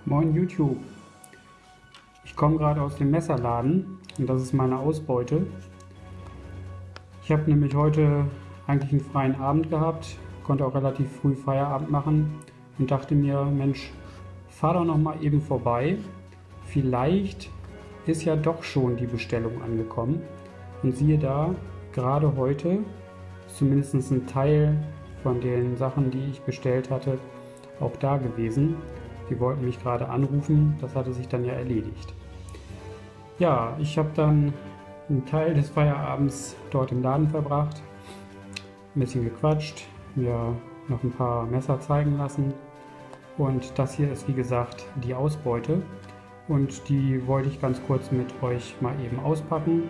Moin YouTube, ich komme gerade aus dem Messerladen und das ist meine Ausbeute. Ich habe nämlich heute eigentlich einen freien Abend gehabt, konnte auch relativ früh Feierabend machen und dachte mir, Mensch, fahr doch noch mal eben vorbei. Vielleicht ist ja doch schon die Bestellung angekommen. Und siehe da, gerade heute ist zumindest ein Teil von den Sachen, die ich bestellt hatte, auch da gewesen. Die wollten mich gerade anrufen, das hatte sich dann ja erledigt. Ja, ich habe dann einen Teil des Feierabends dort im Laden verbracht, ein bisschen gequatscht, mir noch ein paar Messer zeigen lassen und das hier ist wie gesagt die Ausbeute und die wollte ich ganz kurz mit euch mal eben auspacken,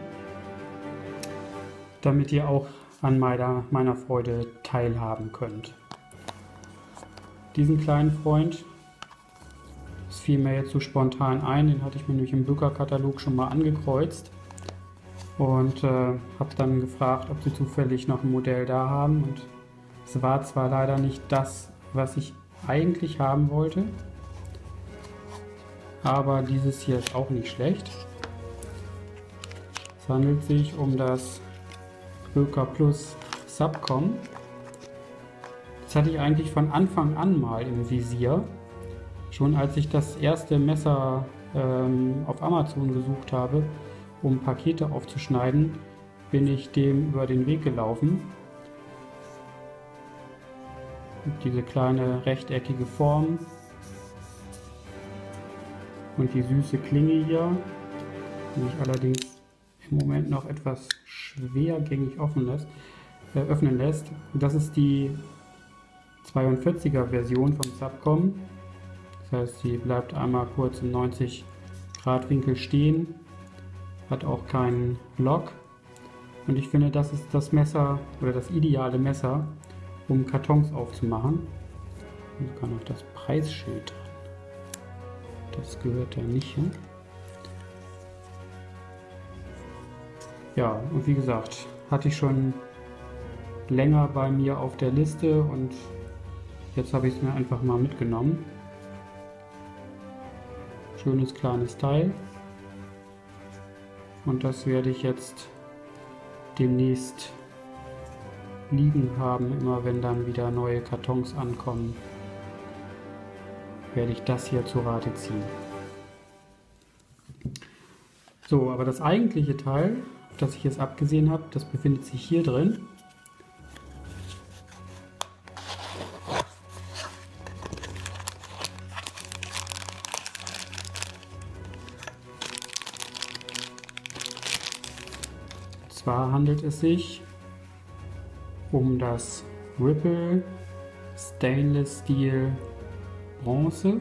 damit ihr auch an meiner Freude teilhaben könnt. Diesen kleinen Freund, das fiel mir jetzt so spontan ein, den hatte ich mir nämlich im Böker-Katalog schon mal angekreuzt und habe dann gefragt, ob sie zufällig noch ein Modell da haben, und es war zwar leider nicht das, was ich eigentlich haben wollte, aber dieses hier ist auch nicht schlecht. Es handelt sich um das Böker Plus Subcom. Das hatte ich eigentlich von Anfang an mal im Visier. Schon als ich das erste Messer auf Amazon gesucht habe, um Pakete aufzuschneiden, bin ich dem über den Weg gelaufen. Diese kleine rechteckige Form und die süße Klinge hier, die mich allerdings im Moment noch etwas schwergängig öffnen lässt. Das ist die 42er Version vom Subcom. Das heißt, sie bleibt einmal kurz im 90 Grad Winkel stehen, hat auch keinen Lock, und ich finde, das ist das Messer oder das ideale Messer, um Kartons aufzumachen. Und kann auch das Preisschild dran. Das gehört da nicht hin. Ja, und wie gesagt, hatte ich schon länger bei mir auf der Liste und jetzt habe ich es mir einfach mal mitgenommen. Schönes kleines Teil, und das werde ich jetzt demnächst liegen haben. Immer wenn dann wieder neue Kartons ankommen, werde ich das hier zu Rate ziehen. So, aber das eigentliche Teil, das ich jetzt abgesehen habe, das befindet sich hier drin. Zwar handelt es sich um das Ripple Stainless Steel Bronze.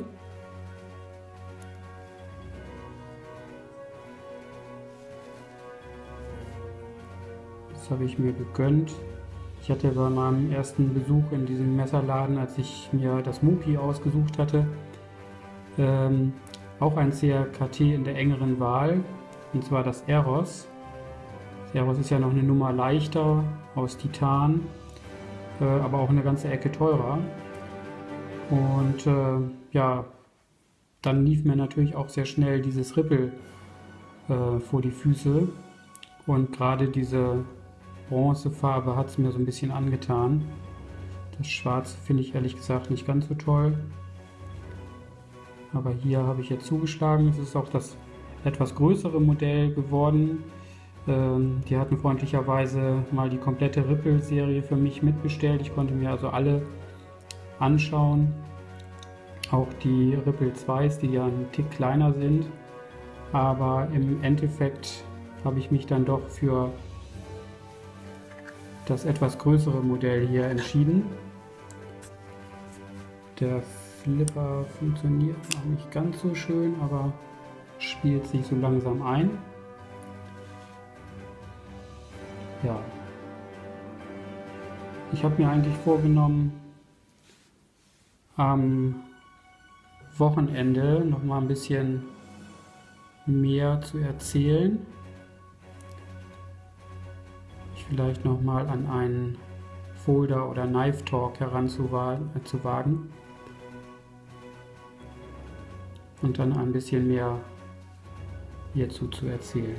Das habe ich mir gegönnt. Ich hatte bei meinem ersten Besuch in diesem Messerladen, als ich mir das Muki ausgesucht hatte, auch ein CRKT in der engeren Wahl, und zwar das Eros. Eros ist ja noch eine Nummer leichter, aus Titan, aber auch eine ganze Ecke teurer. Und ja, dann lief mir natürlich auch sehr schnell dieses Ripple vor die Füße. Und gerade diese Bronzefarbe hat es mir so ein bisschen angetan. Das Schwarze finde ich ehrlich gesagt nicht ganz so toll. Aber hier habe ich jetzt zugeschlagen. Es ist auch das etwas größere Modell geworden. Die hatten freundlicherweise mal die komplette Ripple-Serie für mich mitbestellt. Ich konnte mir also alle anschauen. Auch die Ripple 2s, die ja einen Tick kleiner sind. Aber im Endeffekt habe ich mich dann doch für das etwas größere Modell hier entschieden. Der Flipper funktioniert noch nicht ganz so schön, aber spielt sich so langsam ein. Ja, ich habe mir eigentlich vorgenommen, am Wochenende noch mal ein bisschen mehr zu erzählen. Ich vielleicht noch mal an einen Folder oder Knife Talk heranzuwagen. und dann ein bisschen mehr hierzu zu erzählen.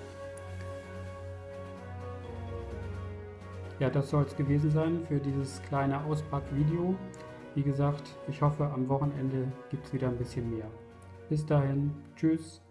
Ja, das soll es gewesen sein für dieses kleine Auspackvideo. Wie gesagt, ich hoffe, am Wochenende gibt es wieder ein bisschen mehr. Bis dahin, tschüss.